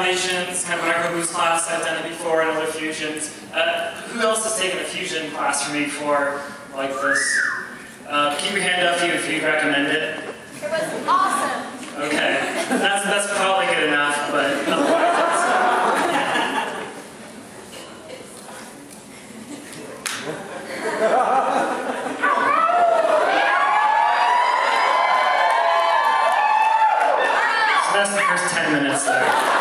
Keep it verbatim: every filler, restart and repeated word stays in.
Foundations, kind of microboost class. I've done it before in other fusions. Uh, who else has taken a fusion class from me before, like this? Uh, keep your hand up if you if you'd recommend it. It was awesome. Okay, that's that's probably good enough, but otherwise. So that's the first ten minutes there.